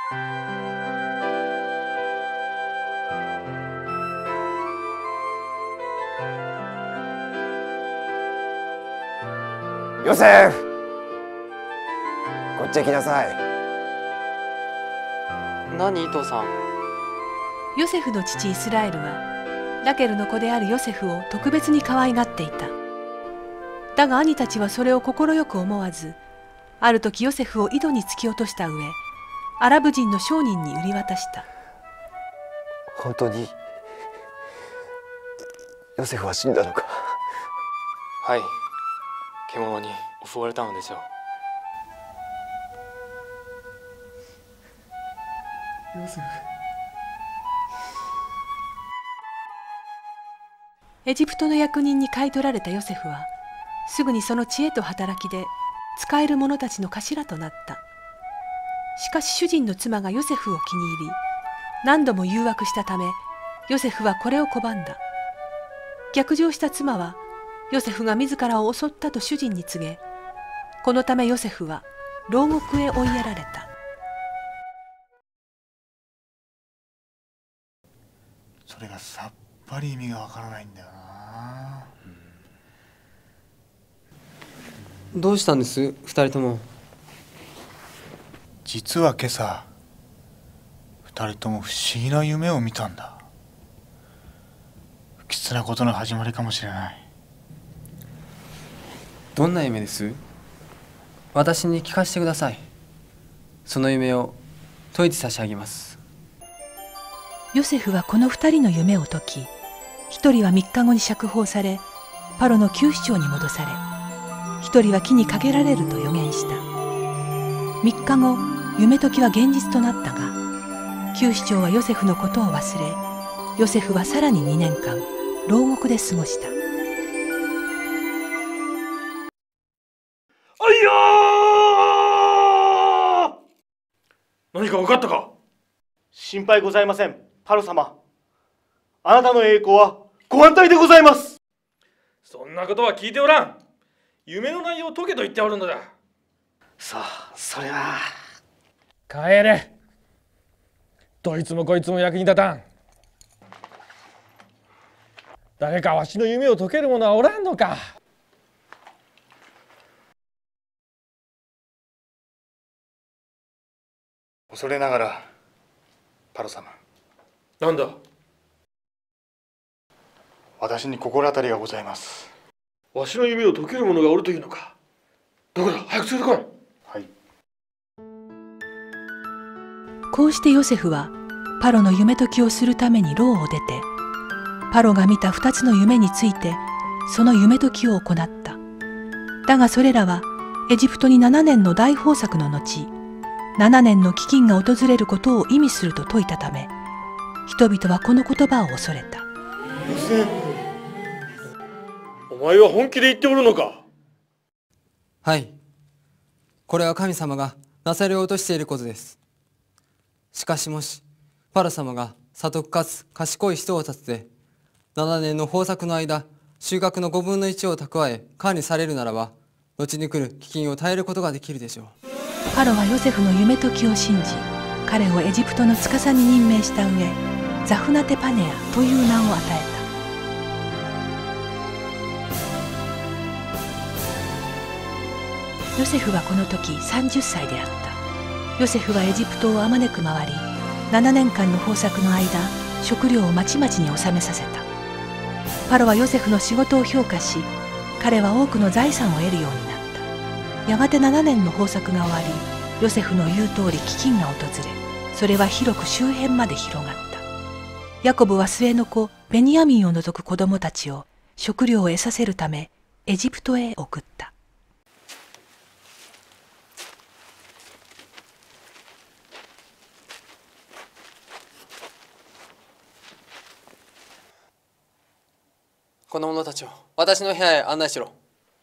ヨセフ、こっちへ来なさい。 何、伊藤さん。 ヨセフの父イスラエルはラケルの子であるヨセフを特別に可愛がっていた。だが兄たちはそれを快く思わず、ある時ヨセフを井戸に突き落とした上、アラブ人の商人に売り渡した。 本当にヨセフは死んだのか？ はい、獣に襲われたのでしょう。 ヨセフ。 エジプトの役人に買い取られたヨセフはすぐにその知恵と働きで使える者たちの頭となった。しかし主人の妻がヨセフを気に入り、何度も誘惑したためヨセフはこれを拒んだ。逆上した妻はヨセフが自らを襲ったと主人に告げ、このためヨセフは牢獄へ追いやられた。 それがさっぱり意味がわからないんだよな。 どうしたんです、二人とも。 実は今朝二人とも不思議な夢を見たんだ。不吉なことの始まりかもしれない。 どんな夢です？私に聞かせてください。その夢を解いて差し上げます。 ヨセフはこの二人の夢を解き、一人は3日後に釈放されパロの宮司長に戻され、一人は木にかけられると予言した。3日後、夢解きは現実となったが、宮司長はヨセフのことを忘れ、ヨセフはさらに2年間牢獄で過ごした。 あいやー！何か分かったか？ 心配ございません、パロ様。あなたの栄光はご安泰でございます。 そんなことは聞いておらん。夢の内容を解けと言っておるのだ。 さあ、それは。 帰れ。どいつもこいつも役に立たん。誰かわしの夢を解ける者はおらんのか？ 恐れながらパロ様。 なんだ？ 私に心当たりがございます。 わしの夢を解ける者がおるというのか？どこだ？早く連れてこい。 はい。 こうしてヨセフはパロの夢解きをするために牢を出て、パロが見た2つの夢についてその夢解きを行った。だがそれらはエジプトに7年の大豊作の後、7年の飢饉が訪れることを意味すると説いたため、人々はこの言葉を恐れた。 ヨセフ、お前は本気で言っておるのか？ はい、これは神様がなされようとしていることです。しかしもしパロ様が聡くかつ賢い人を立てて7年の豊作の間、収穫の5分の1を蓄え管理されるならば、後に来る飢饉を耐えることができるでしょう。 パロはヨセフの夢解きを信じ、彼をエジプトの司に任命した上、ザフナテパネアという名を与えた。ヨセフはこの時30歳であった。ヨセフはエジプトをあまねく回り、7年間の豊作の間、食料をまちまちに納めさせた。パロはヨセフの仕事を評価し、彼は多くの財産を得るようになった。やがて7年の豊作が終わり、ヨセフの言う通り飢饉が訪れ、それは広く周辺まで広がった。ヤコブは末の子ベニヤミンを除く子供たちを食料を得させるためエジプトへ送った。 この者たちを私の部屋へ案内しろ。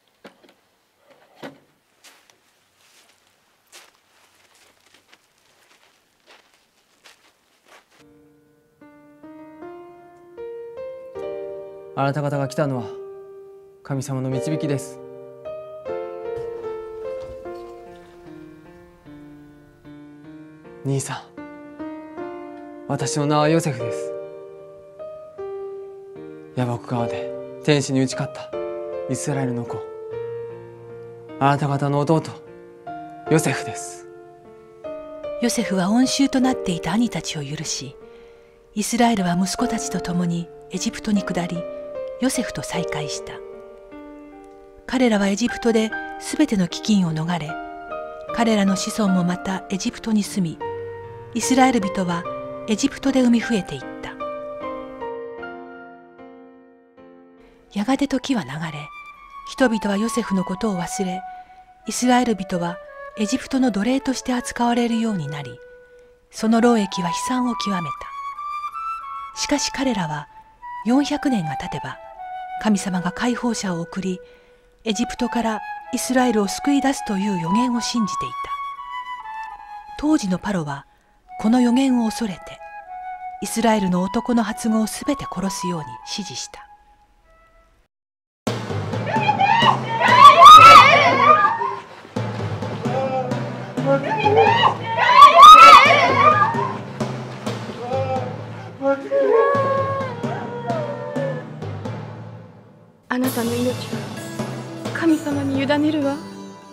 あなた方が来たのは神様の導きです。兄さん、 私の名はヨセフです。ヤボク川で天使に打ち勝ったイスラエルの子、あなた方の弟ヨセフです。 ヨセフは恩衆となっていた兄たちを許し、イスラエルは息子たちと共にエジプトに下り、ヨセフと再会した。彼らはエジプトで全ての飢饉を逃れ、彼らの子孫もまたエジプトに住み、イスラエル人はエジプトで生み増えていった。やがて時は流れ、人々はヨセフのことを忘れ、イスラエル人はエジプトの奴隷として扱われるようになり、その労役は悲惨を極めた。しかし彼らは400年が経てば、神様が解放者を送り、エジプトからイスラエルを救い出すという予言を信じていた。当時のパロはこの予言を恐れて、イスラエルの男の発語をすべて殺すように指示した。 あなたの命は神様に委ねるわ。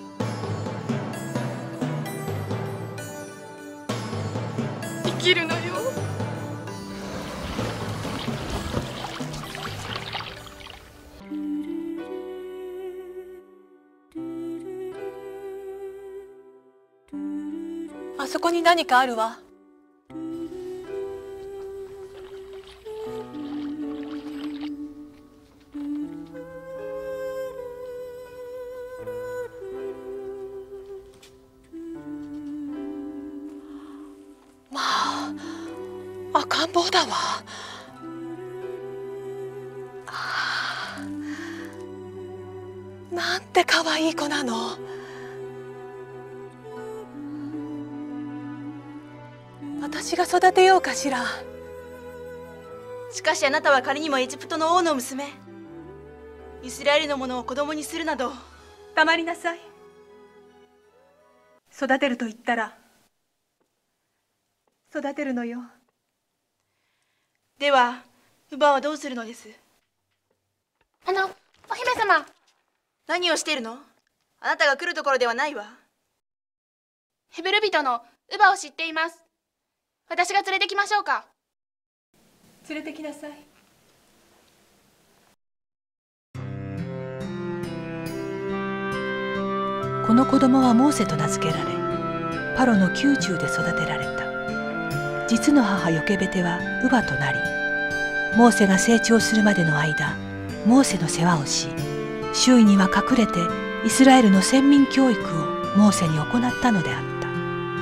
生きるのよ。 あそこに何かあるわ。赤ん坊だわ。なんて可愛い子なの。私が育てようかしら。 しかしあなたは仮にもエジプトの王の娘。イスラエルのものを子供にするなど。 黙りなさい。育てると言ったら育てるのよ。 では乳母はどうするのです？ お姫様。 何をしているの？あなたが来るところではないわ。 ヘブル人の乳母を知っています。私が連れてきましょうか？ 連れてきなさい。この子供はモーセと名付けられ、パロの宮中で育てられた。実の母ヨケベテは乳母となり、モーセが成長するまでの間、モーセの世話をし、周囲には隠れてイスラエルの先民教育をモーセに行ったのであった。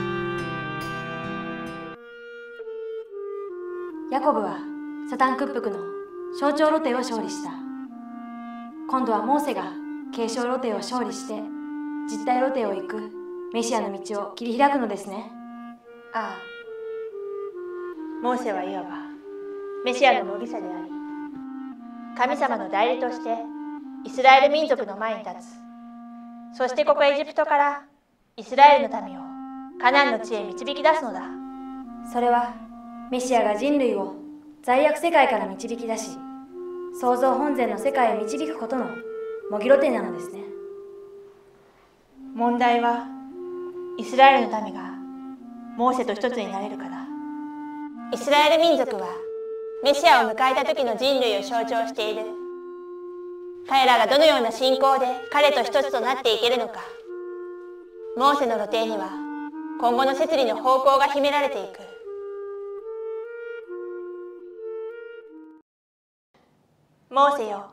ヤコブはサタン屈服の象徴露呈を勝利した。今度はモーセが継承露呈を勝利して実体露呈を行くメシアの道を切り開くのですね。 ああ、モーセはいわばメシアの模擬者であり、神様の代理としてイスラエル民族の前に立つ。そしてここエジプトからイスラエルの民をカナンの地へ導き出すのだ。 それはメシアが人類を罪悪世界から導き出し、創造本然の世界へ導くことの模擬露呈なのですね。 問題はイスラエルの民がモーセと一つになれるかだ。イスラエル民族はメシアを迎えた時の人類を象徴している。彼らがどのような信仰で彼と一つとなっていけるのか。モーセの露呈には今後の摂理の方向が秘められていく。モーセよ、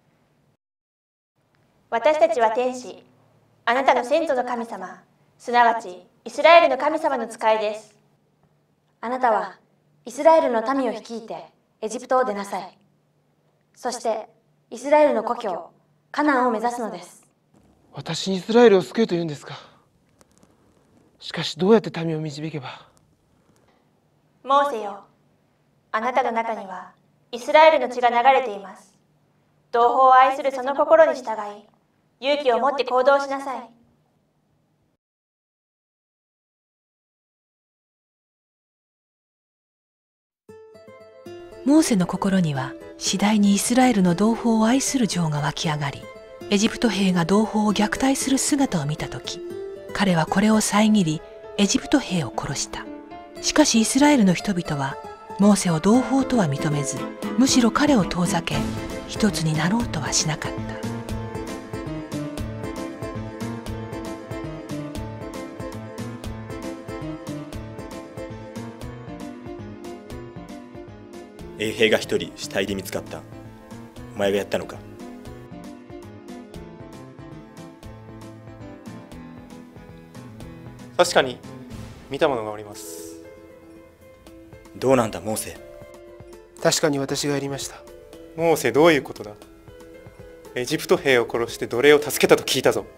私たちは天使、あなたの先祖の神様、すなわちイスラエルの神様の使いです。 あなたはイスラエルの民を率いてエジプトを出なさい。そしてイスラエルの故郷カナンを目指すのです。 私にイスラエルを救えと言うんですか？しかしどうやって民を導けば？ モーセよ、あなたの中にはイスラエルの血が流れています。同胞を愛するその心に従い、勇気を持って行動しなさい。 モーセの心には次第にイスラエルの同胞を愛する情が湧き上がり、エジプト兵が同胞を虐待する姿を見たとき、彼はこれを遮りエジプト兵を殺した。しかしイスラエルの人々はモーセを同胞とは認めず、むしろ彼を遠ざけ、一つになろうとはしなかった。 衛兵が一人死体で見つかった。お前がやったのか？ 確かに見たものがおります。 どうなんだモーセ。 確かに私がやりました。 モーセ、どういうことだ？エジプト兵を殺して奴隷を助けたと聞いたぞ。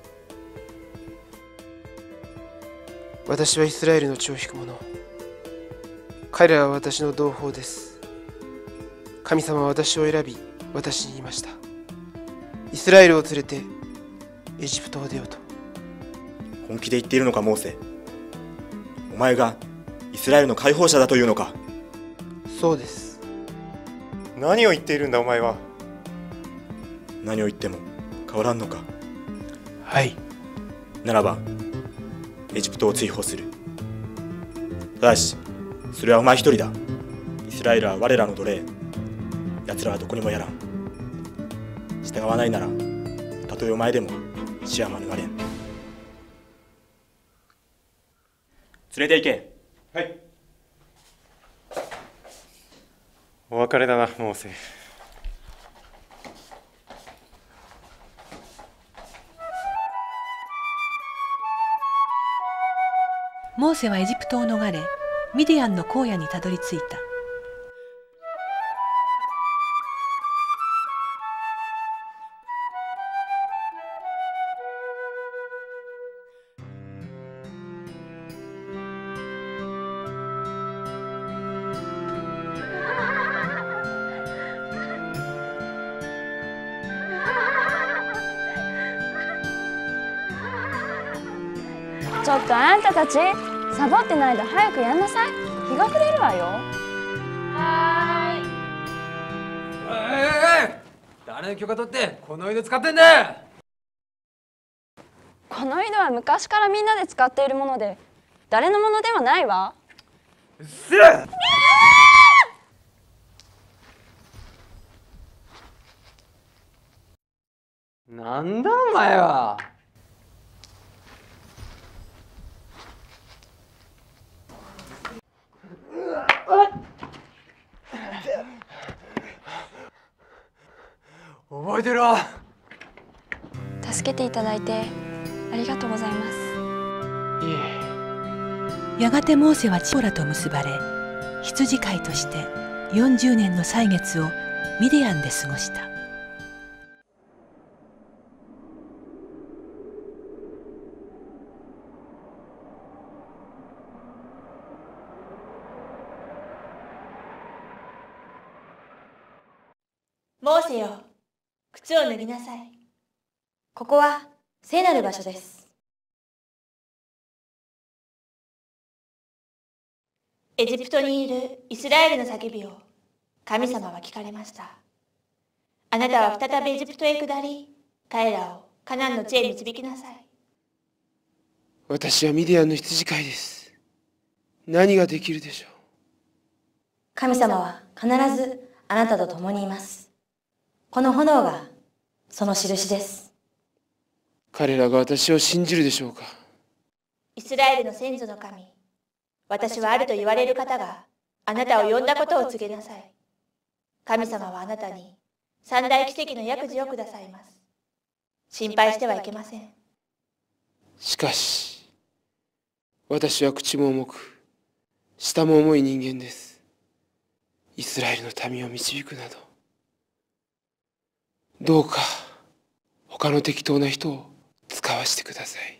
私はイスラエルの血を引く者。彼らは私の同胞です。神様は私を選び、私に言いました。イスラエルを連れてエジプトを出ようと。 本気で言っているのかモーセ。お前がイスラエルの解放者だというのか？ そうです。 何を言っているんだお前は。 何を言っても変わらんのか？ はい。 ならばエジプトを追放する。ただしそれはお前一人だ。イスラエルは我らの奴隷。奴らはどこにもやらん。従わないならたとえお前でも死は免れん。連れて行け。 はい。お別れだなモーセ。 モーセはエジプトを逃れ、ミディアンの荒野にたどり着いた。 ちょっとあんたたち、サボってないで早くやんなさい。日が暮れるわよ。はーい。誰の許可取ってこの井戸使ってんだ。 この井戸は昔からみんなで使っているもので、誰のものではないわ。 うっせえ。なんだお前は。覚えてろ。 助けていただいてありがとうございます。 いやがてモーセはチポラと結ばれ、羊飼いとして40年の歳月をミディアンで過ごした。 モーセよ、靴を脱ぎなさい。ここは聖なる場所です。エジプトにいるイスラエルの叫びを神様は聞かれました。あなたは再びエジプトへ下り、彼らをカナンの地へ導きなさい。 私はミディアンの羊飼いです。何ができるでしょう。 神様は必ずあなたと共にいます。この炎がその印です。 彼らが私を信じるでしょうか。 イスラエルの先祖の神、私はあると言われる方があなたを呼んだことを告げなさい。神様はあなたに三大奇跡の薬事をくださいます。心配してはいけません。 しかし私は口も重く舌も重い人間です。イスラエルの民を導くなど、どうか他の適当な人を使わせてください。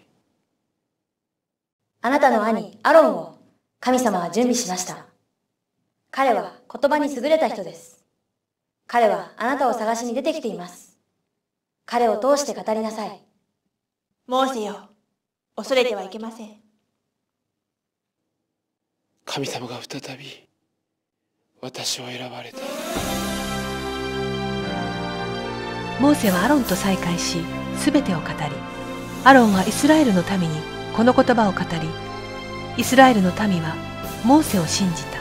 あなたの兄アロンを神様は準備しました。彼は言葉に優れた人です。彼はあなたを探しに出てきています。彼を通して語りなさい。モーセよ、恐れてはいけません。 神様が再び私は選ばれた。 モーセはアロンと再会し、すべてを語り、アロンはイスラエルの民にこの言葉を語り、イスラエルの民はモーセを信じた。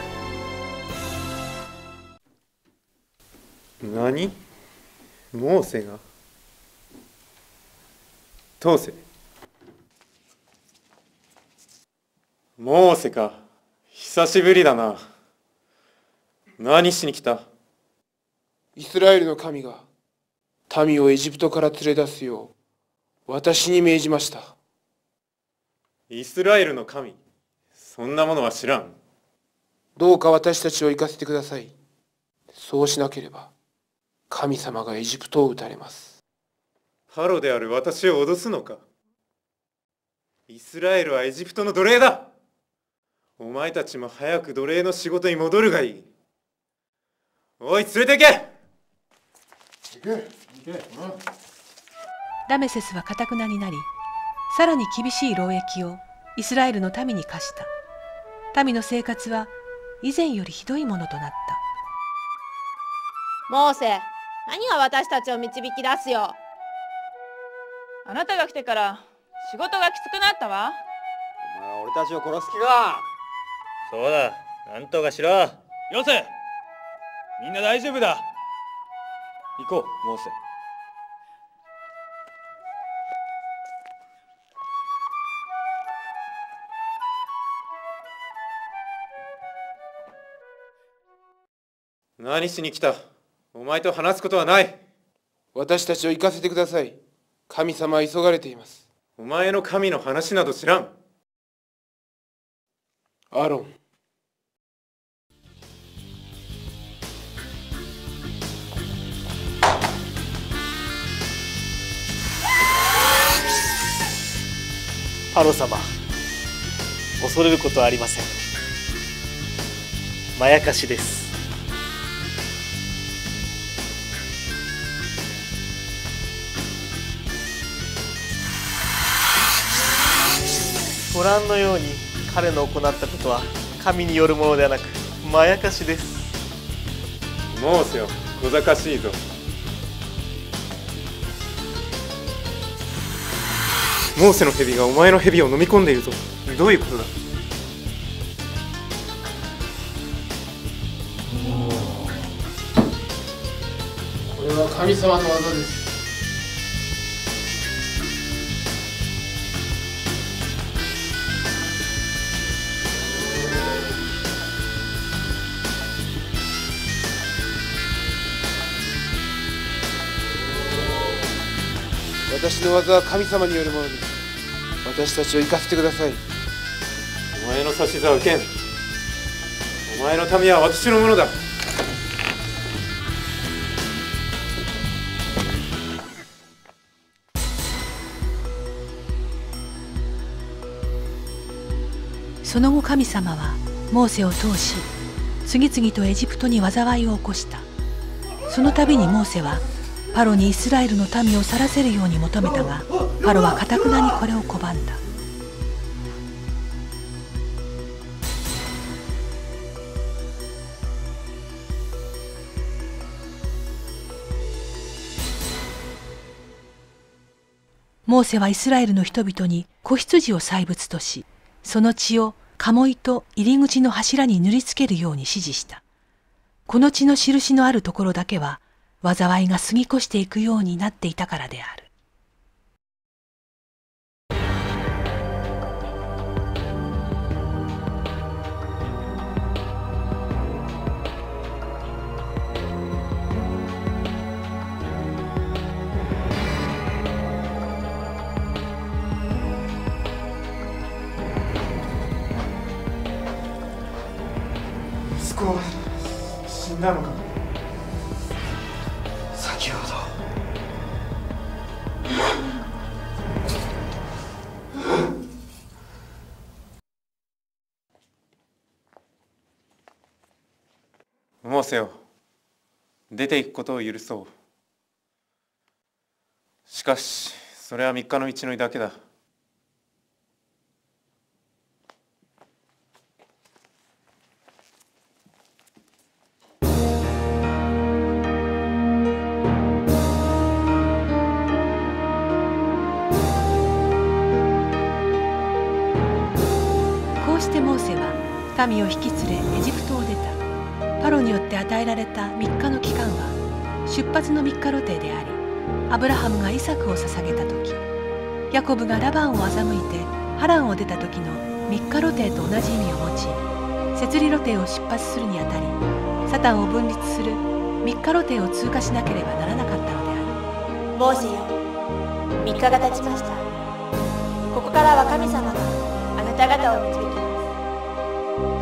何？モーセが当世。モーセか、久しぶりだな。何しに来た？ イスラエルの神が民をエジプトから連れ出すよう私に命じました。 イスラエルの神？そんなものは知らん。 どうか私たちを行かせてください。そうしなければ神様がエジプトを撃たれます。 パロである私を脅すのか？イスラエルはエジプトの奴隷だ。お前たちも早く奴隷の仕事に戻るがいい。おい、連れて行け！ ラメセスは堅くなになり、さらに厳しい労役をイスラエルの民に課した。民の生活は以前よりひどいものとなった。 モーセ、何が私たちを導き出すよ。 あなたが来てから仕事がきつくなったわ。 お前は俺たちを殺す気か？ そうだ、なんとかしろ。 よせ、みんな大丈夫だ。 行こう、モーセ。 何しに来た？お前と話すことはない。 私たちを行かせてください。神様は急がれています。 お前の神の話など知らん。 アロン。 パロ様、恐れることはありません。まやかしです。ご覧のように彼の行ったことは神によるものではなくまやかしです。 モーセよ、小賢しいぞ。モーセの蛇がお前の蛇を飲み込んでいるぞ。どういうことだ？ これは神様の技です。私の技は神様によるものです。私たちを行かせてください。 お前の指図は受けん。お前の民は私のものだ。 その後神様はモーセを通し、次々とエジプトに災いを起こした。その度にモーセはパロにイスラエルの民を去らせるように求めたが、パロは堅くなにこれを拒んだ。モーセはイスラエルの人々に子羊を祭物とし、その血を鴨居と入り口の柱に塗りつけるように指示した。この血の印のあるところだけは災いが過ぎ越していくようになっていたからである。 息子は死んだのか？先ほど。モーセよ、出ていくことを許そう。しかしそれは3日の道のりだけだ。 民を引き連れエジプトを出た。パロによって与えられた3日の期間は出発の3日露呈であり、アブラハムがイサクを捧げた時、ヤコブがラバンを欺いてハランを出た時の3日露呈と同じ意味を持ち、摂理露呈を出発するにあたり、サタンを分立する3日露呈を通過しなければならなかったのである。 モーセよ、3日が経ちました。ここからは神様があなた方を導きます。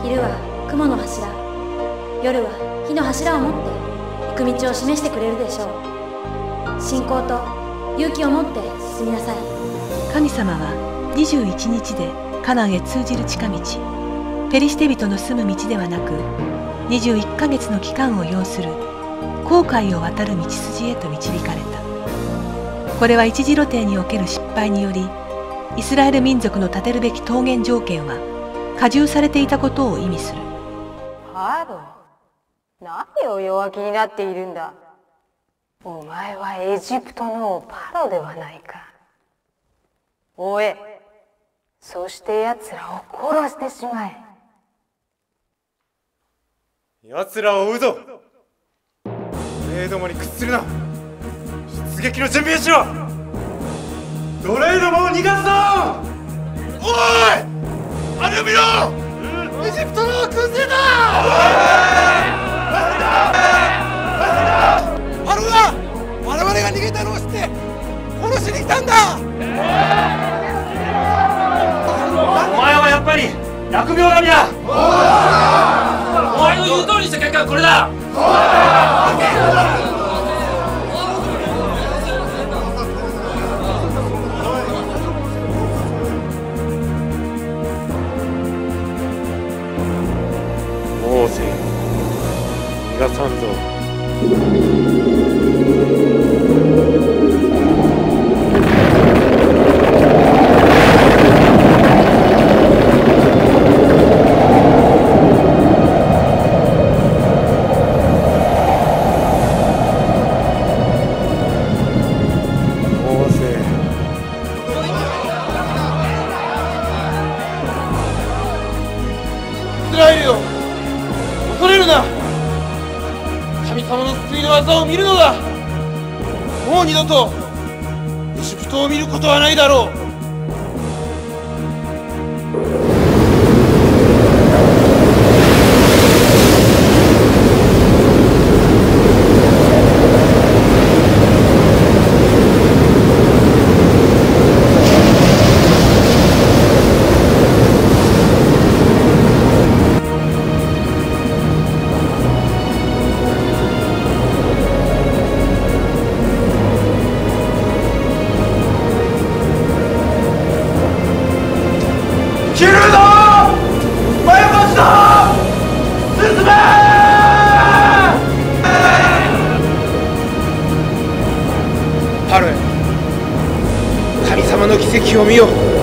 昼は雲の柱、夜は火の柱を持って行く道を示してくれるでしょう。信仰と勇気を持って進みなさい。 神様は21日でカナンへ通じる近道、ペリシテ人の住む道ではなく、21ヶ月の期間を要する紅海を渡る道筋へと導かれた。これは一次露呈における失敗により、イスラエル民族の立てるべき桃源条件は加重されていたことを意味する。 パロ、何を弱気になっているんだ。お前はエジプトのパロではないか。追え、そして奴らを殺してしまえ。 奴らを追うぞ。奴隷どもに屈するな。出撃の準備をしろ。奴隷どもを逃がすぞ。 おい、あれを見ろ。エジプトの軍勢だ。パロが我々が逃げたのを知って殺しに来たんだ。 お前はやっぱり疫病神だ。お前の言う通りにした結果はこれだ。 モーセ、逃がさんぞ。 イスラエルよ、恐れるな。神様の救いの技を見るのだ。もう二度とエジプトを見ることはないだろう。 切るぞ。前越しだ。進め。 パロよ、神様の奇跡を見よ。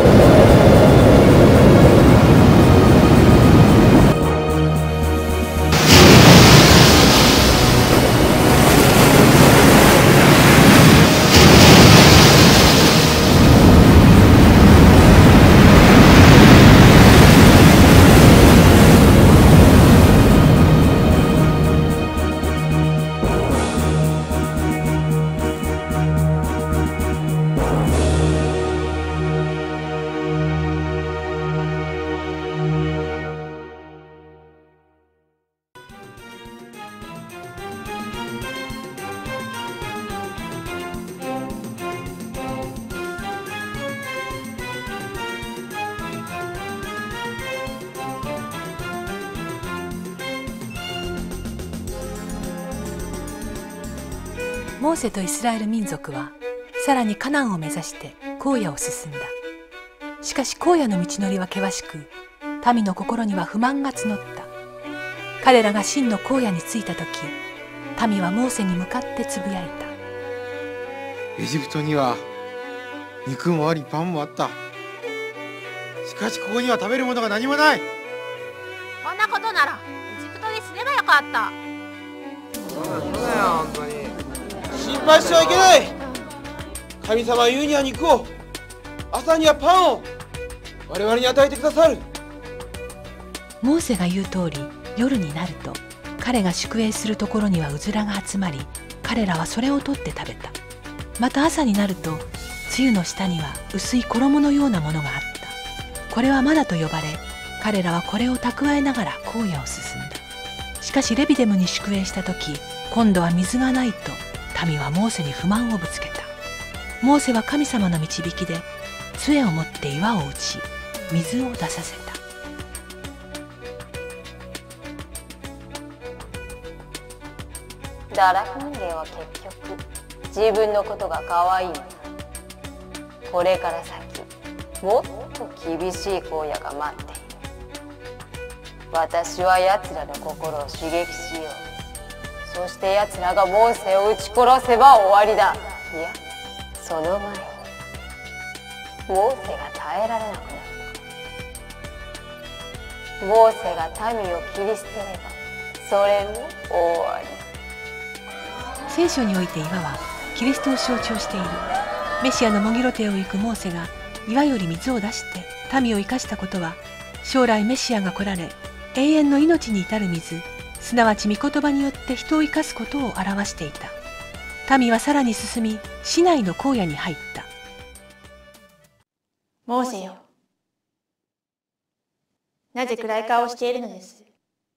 モーセとイスラエル民族はさらにカナンを目指して荒野を進んだ。しかし荒野の道のりは険しく、民の心には不満が募った。彼らが真の荒野に着いた時、民はモーセに向かってつぶやいた。 エジプトには肉もありパンもあった。しかしここには食べるものが何もない。 こんなことならエジプトにすればよかった。 そうだよ、本当に。心配してはいけない。神様は言うには肉を、朝にはパンを我々に与えてくださる。 モーセが言う通り、夜になると彼が宿営するところにはうずらが集まり、彼らはそれを取って食べた。また朝になると、つゆの下には薄い衣のようなものがあった。これはマナと呼ばれ、彼らはこれを蓄えながら荒野を進んだ。しかしレビデムに宿営した時、今度は水がないと民はモーセに不満をぶつけた。モーセは神様の導きで杖を持って岩を打ち、水を出させた。 堕落人間は結局自分のことが可愛いのだ。これから先もっと厳しい荒野が待っている。私は奴らの心を刺激しよう。そして奴らがモーセを撃ち殺せば終わりだ。いや、その前にモーセが耐えられなくなる。モーセが民を切り捨てればそれも終わり。 聖書において岩はキリストを象徴している。メシアのもぎろ手を行くモーセが岩より水を出して民を生かしたことは、将来メシアが来られ永遠の命に至る水、すなわち御言葉によって人を生かすことを表していた。民はさらに進み、市内の荒野に入った。 モーセよ、なぜ暗い顔をしているのです？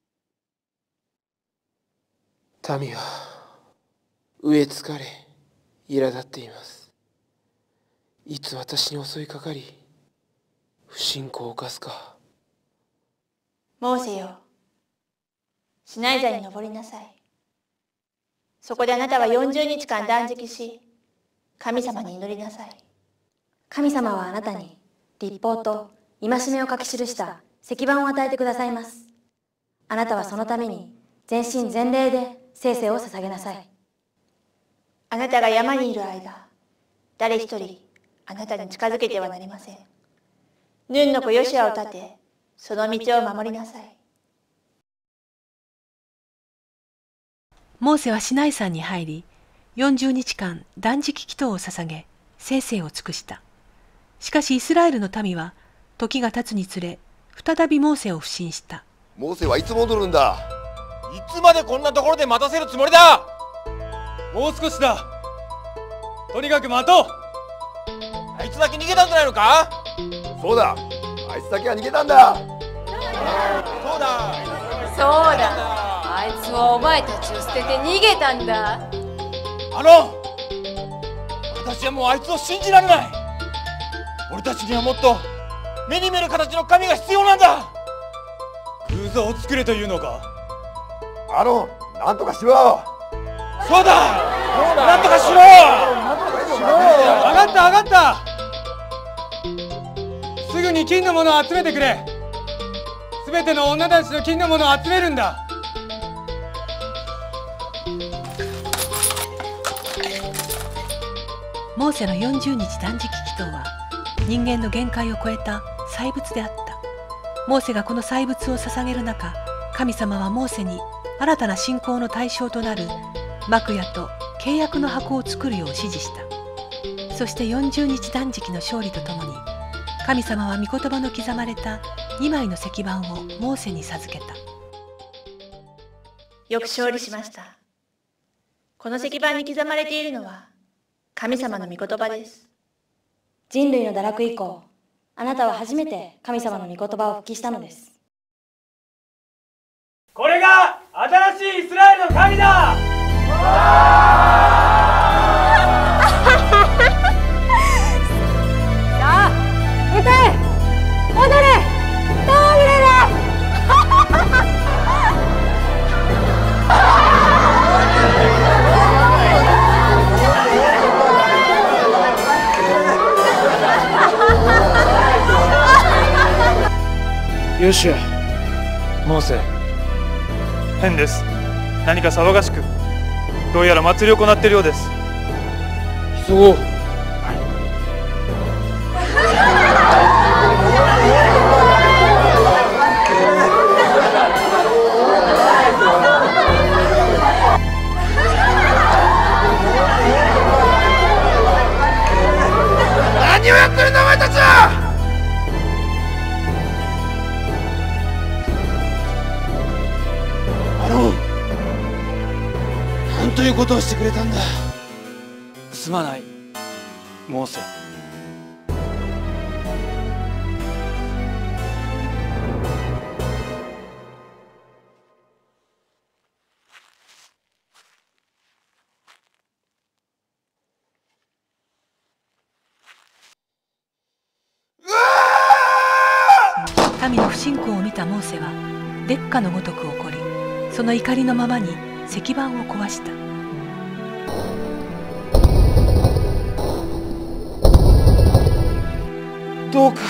民は飢え疲れ苛立っています。いつ私に襲いかかり不信仰を犯すか。 モーセよ、シナイ山に登りなさい。そこであなたは40日間断食し、神様に祈りなさい。 神様はあなたに律法と戒めを書き記した石板を与えてくださいます。あなたはそのために全身全霊で聖々を捧げなさい。 あなたが山にいる間、誰一人あなたに近づけてはなりません。ヌンの子ヨシュアを立て、その道を守りなさい。 モーセはシナイ山に入り、40日間断食祈祷を捧げ、聖々を尽くした。しかしイスラエルの民は時が経つにつれ、再びモーセを不信した。 モーセはいつ戻るんだ？ いつまでこんなところで待たせるつもりだ！もう少しだ。とにかく待とう。あいつだけ逃げたんじゃないのか？ そうだ、あいつだけは逃げたんだ。 そうだそうだ、あいつはお前たちを捨てて逃げたんだ。 私はもうあいつを信じられない。俺たちにはもっと目に見える形の神が必要なんだ。偶像を作れというのか？ アロン、なんとかしろ。 そうだ、なんとかしろ。分かった分かった。すぐに金のものを集めてくれ。すべての女たちの金のものを集めるんだ。 モーセの40日断食祈祷は人間の限界を超えた祭物であった。モーセがこの祭物を捧げる中、神様はモーセに新たな信仰の対象となる幕屋と契約の箱を作るよう指示した。そして40日断食の勝利とともに、神様は御言葉の刻まれた2枚の石板をモーセに授けた。 よく勝利しました。この石板に刻まれているのは神様の御言葉です。 人類の堕落以降、あなたは初めて神様の御言葉を復帰したのです。 これが新しいイスラエルの神だ。 さあ、歌え、踊れ、戯れろ。 よし、モーセ。 変です。何か騒がしく、どうやら祭りを行っているようです。 急ごう。 何をやってるんだお前たちは！ ということをしてくれたんだ。 すまないモーセ。 民の不信仰を見たモーセは烈火のごとく怒り、その怒りのままに石板を壊した。 どうか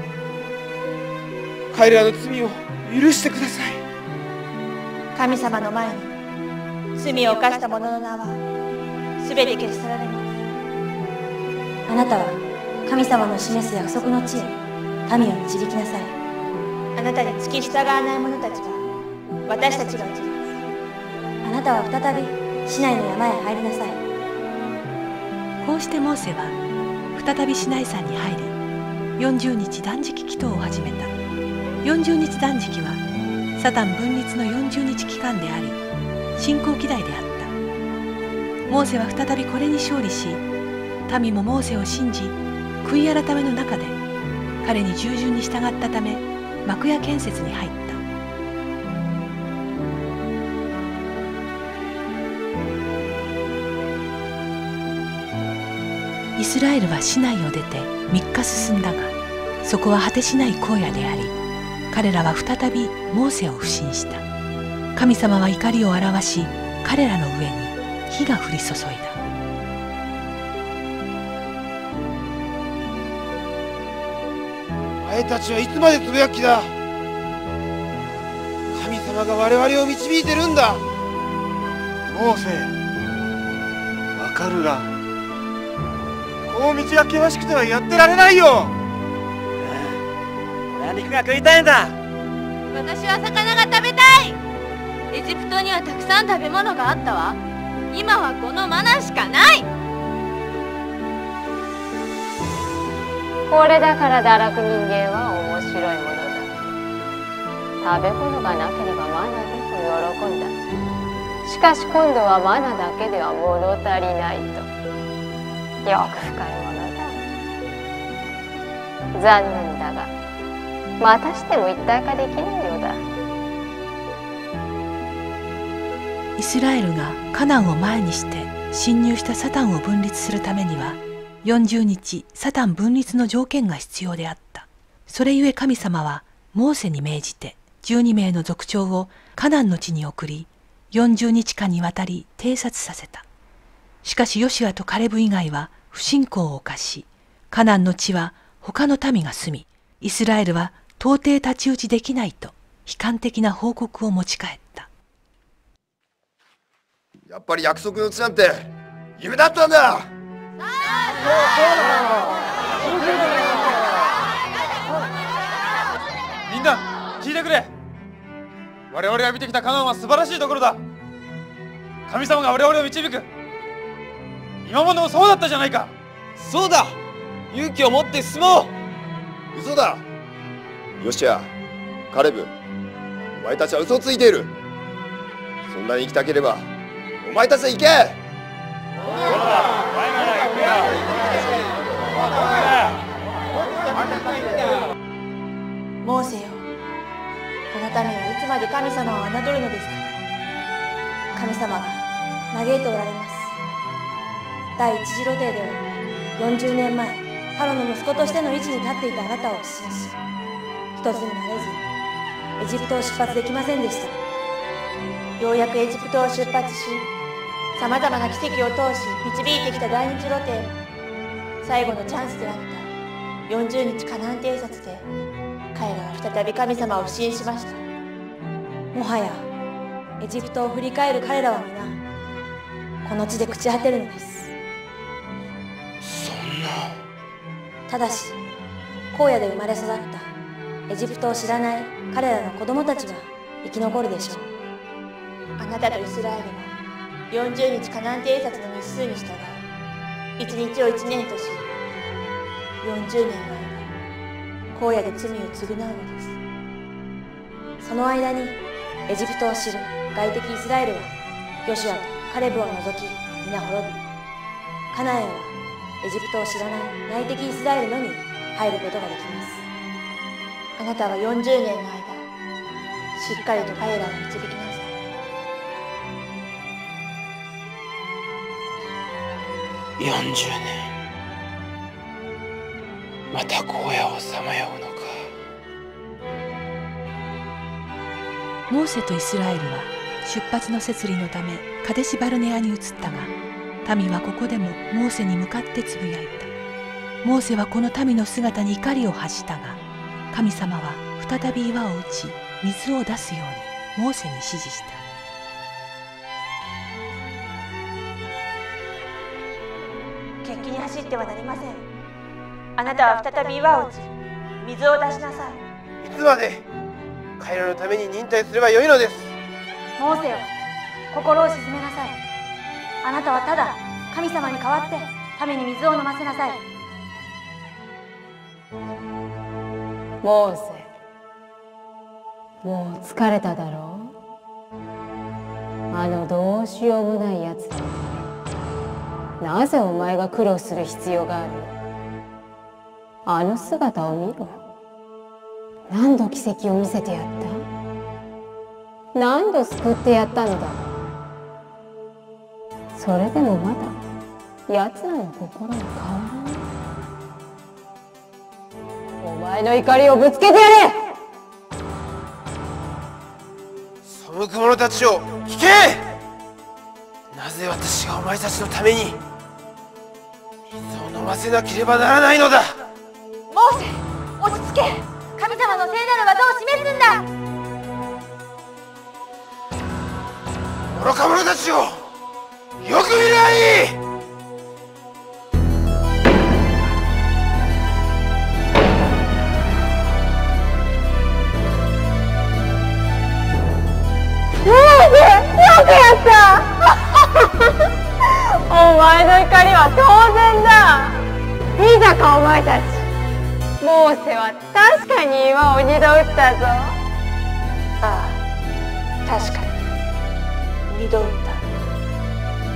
彼らの罪を許してください。 神様の前に罪を犯した者の名はすべて消し去られます。 あなたは神様の示す約束の地へ民を導きなさい。 あなたに付き従わない者たちは私たちが打ちます。 あなたは再び市内の山へ入りなさい。 こうしてモーセは再びシナイ山に入り、40日断食祈祷を始めた。40日断食はサタン分立の40日期間であり、信仰期代であった。モーセは再びこれに勝利し、民もモーセを信じ、悔い改めの中で彼に従順に従ったため、幕屋建設に入った。イスラエルは市内を出て3日進んだが、そこは果てしない荒野であり、彼らは再びモーセを不信した。神様は怒りを表し、彼らの上に火が降り注いだ。 お前たちはいつまでつぶやく気だ。神様が我々を導いてるんだ。 モーセ、わかるがこう道が険しくてはやってられないよ。 俺は肉が食いたいんだ。 私は魚が食べたい。エジプトにはたくさん食べ物があったわ。今はこのマナしかない。 これだから堕落人間は面白いものだ。食べ物がなければマナでも喜んだ。しかし今度はマナだけでは物足りないと。よく深いものだ。残念だがまたしても一体化できないようだ。 イスラエルがカナンを前にして侵入したサタンを分立するためには、40日サタン分立の条件が必要であった。それゆえ神様はモーセに命じて12名の族長をカナンの地に送り、40日間にわたり偵察させた。しかしヨシュアとカレブ以外は不信仰を犯し、カナンの地は他の民が住み、イスラエルは到底太刀打ちできないと悲観的な報告を持ち帰った。 やっぱり約束の地なんて夢だったんだ。 みんな聞いてくれ。我々が見てきたカナンは素晴らしいところだ。神様が我々を導く。今までもそうだったじゃないか。 そうだ、勇気を持って進もう。 嘘だ。ヨシア、カレブ、お前たちは嘘をついている。そんなに行きたければお前たちは行け。 モーセよ、この民はいつまで神様を侮るのですか。神様が嘆いておられます。第一次露呈では40年前、ファロの息子としての位置に立っていたあなたを信じ、一つになれずエジプトを出発できませんでした。ようやくエジプトを出発し、さまざまな奇跡を通し導いてきた第二次露呈、最後のチャンスであった40日カナン偵察で彼らは再び神様を不信しました。もはやエジプトを振り返る彼らは皆この地で朽ち果てるのです。 そんな。 ただし荒野で生まれ育ったエジプトを知らない彼らの子供たちは生き残るでしょう。 あなたとイスラエルは40日カナン偵察の日数に従い、1日を1年とし、40年の間荒野で罪を償うのです。 その間にエジプトを知る外敵イスラエルはヨシュアとカレブを除き皆滅び、カナンへはエジプトを知らない内的イスラエルのみ入ることができます。あなたは40年の間しっかりと彼らを導きなさい。 40年、また荒野をさまようのか。 モーセとイスラエルは出発の摂理のためカデシバルネアに移ったが、民はここでもモーセに向かってつぶやいた。モーセはこの民の姿に怒りを発したが、神様は再び岩を打ち水を出すようにモーセに指示した。 決起に走ってはなりません。あなたは再び岩を打ち水を出しなさい。 いつまで彼らのために忍耐すればよいのです。 モーセよ、心を鎮めなさい。あなたはただ神様に代わって民に水を飲ませなさい。 モーセ、もう疲れただろう。あのどうしようもないやつだ。なぜお前が苦労する必要がある？あの姿を見ろ。何度奇跡を見せてやった？何度救ってやったのだ。それでもまだ奴らの心は変わらない。お前の怒りをぶつけてやれ！ 背く者たちを聞け！なぜ私がお前たちのために水を飲ませなければならないのだ。 モーセ、落ち着け。神様の聖なる技を示すんだ。 愚か者たちをよく見りゃいい。 よくやったお前の怒りは当然だ。見たかお前たち、モーセは確かに岩を2度打ったぞ。 ああ、確かに2度打った。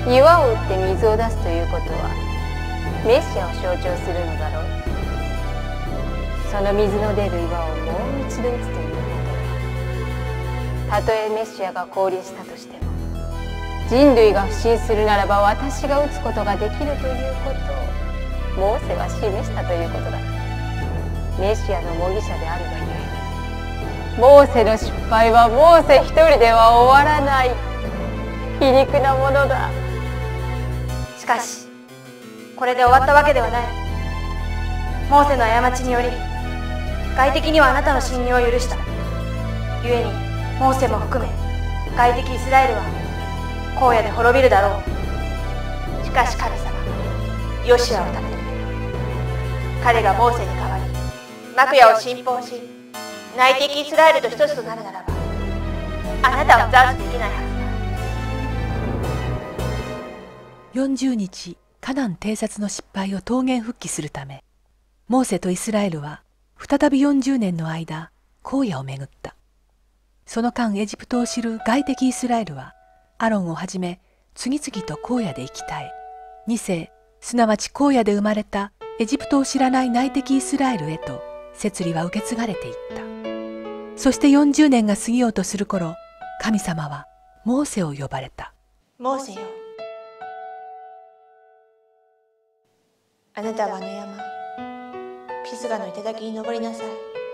岩を打って水を出すということはメシアを象徴するのだろう。その水の出る岩をもう一度打つということは、たとえメシアが降臨したとしても人類が不信するならば私が打つことができるということをモーセは示したということだ。メシアの模擬者であるがゆえに、モーセの失敗はモーセ一人では終わらない。皮肉なものだ。 しかしこれで終わったわけではない。モーセの過ちにより外敵にはあなたの信任を許した。故にモーセも含め外敵イスラエルは荒野で滅びるだろう。しかし神様、ヨシュアを立て、彼がモーセに代わり幕屋を信奉し内敵イスラエルと一つとなるならば、あなたは斬首できないはずだ。 40日カナン偵察の失敗を桃源復帰するため、モーセとイスラエルは再び40年の間荒野を巡った。その間エジプトを知る外敵イスラエルはアロンをはじめ次々と荒野で生き絶え、2世すなわち荒野で生まれたエジプトを知らない内敵イスラエルへと摂理は受け継がれていった。そして40年が過ぎようとする頃、神様はモーセを呼ばれた。 モーセよ、あなたはあの山ピスガの頂に登りなさい。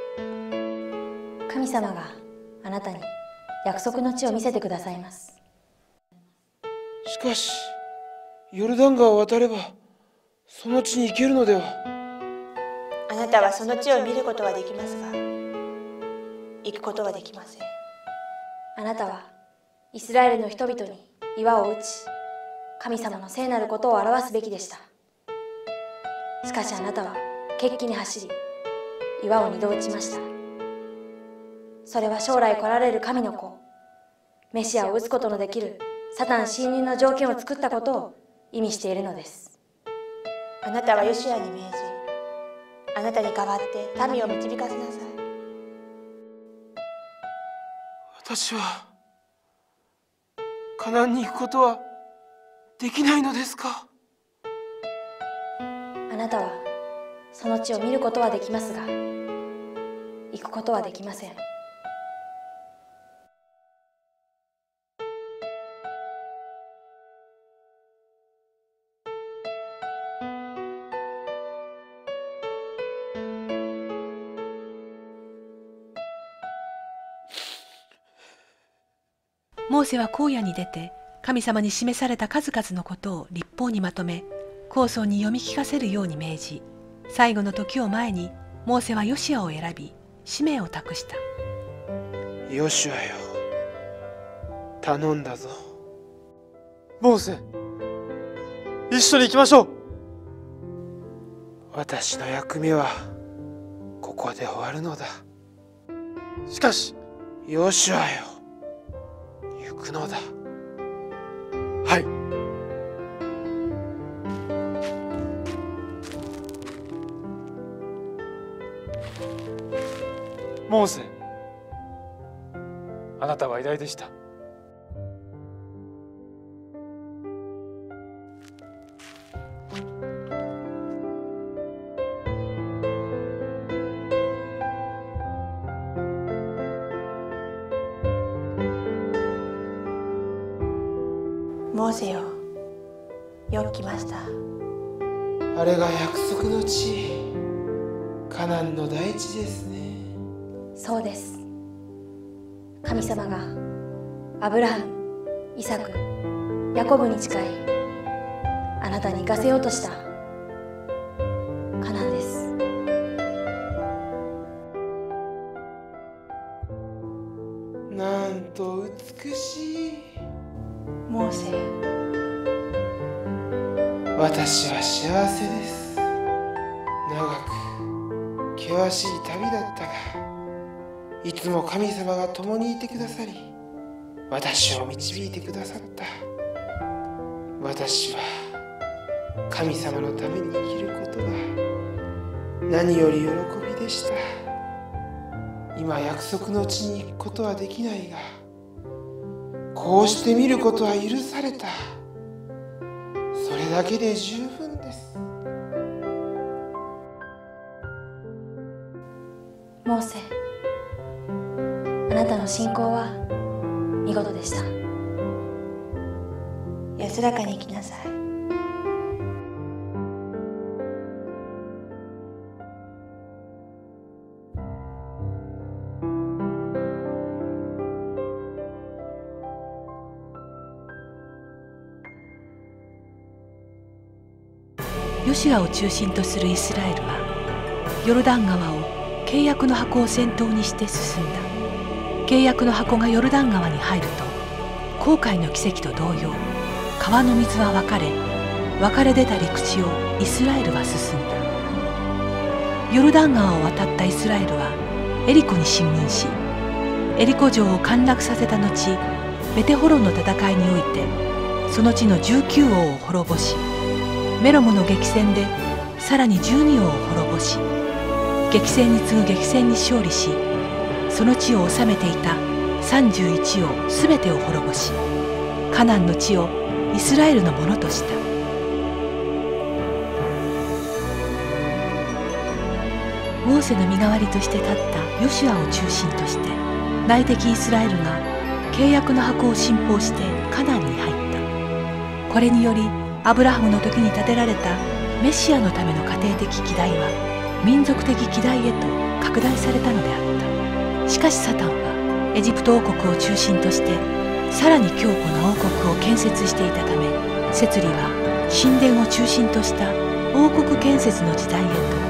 神様があなたに約束の地を見せてくださいます。 しかしヨルダン川を渡ればその地に行けるのでは。 あなたはその地を見ることはできますが行くことはできません。あなたはイスラエルの人々に岩を打ち神様の聖なることを表すべきでした。しかしあなたは決起に走り岩を2度打ちました。それは将来来られる神の子メシアを打つことのできるサタン侵入の条件を作ったことを意味しているのです。あなたはヨシュアに命じ、あなたに代わって民を導かせなさい。 私はカナンに行くことはできないのですか？ あなたはその地を見ることはできますが、行くことはできません。 モーセは荒野に出て神様に示された数々のことを律法にまとめ、皇孫に読み聞かせるように命じ、最後の時を前にモーセはヨシュアを選び使命を託した。 ヨシュアよ、頼んだぞ。 モーセ、一緒に行きましょう。 私の役目はここで終わるのだ。 しかしヨシュアよ、行くのだ。 はい。モーセ、あなたは偉大でした。 モーセよ、よく来ました。 あれが約束の地、カナンの大地ですね。 そうです。神様がアブラハム、イサク、ヤコブに誓い、あなたに行かせようとしたカナンです。 なんと美しい。 モーセ、 私は幸せです。長く険しい旅だったが、いつも神様が共にいてくださり、私を導いてくださった。私は神様のために生きることが何より喜びでした。今約束の地に行くことはできないが、こうして見ることは許された。それだけで十分です。 モーセ、あなたの信仰は見事でした。安らかに生きなさい。 ヨシュアを中心とするイスラエルはヨルダン川を契約の箱を先頭にして進んだ。契約の箱がヨルダン川に入ると、紅海の奇跡と同様、川の水は分かれ出た陸地をイスラエルは進んだ。ヨルダン川を渡ったイスラエルはエリコに進軍し、エリコ城を陥落させた後、ベテホロンの戦いにおいてその地の19王を滅ぼし、メロモの激戦でさらに12王を滅ぼし、激戦に次ぐ激戦に勝利し、その地を治めていた31王すべてを滅ぼし、カナンの地をイスラエルのものとした。モーセの身代わりとして立ったヨシュアを中心として、内敵イスラエルが契約の箱を信奉してカナンに入った。これによりアブラハムの時に建てられたメシアのための家庭的基台は民族的基台へと拡大されたのであった。しかしサタンはエジプト王国を中心としてさらに強固な王国を建設していたため、摂理は神殿を中心とした王国建設の時代へと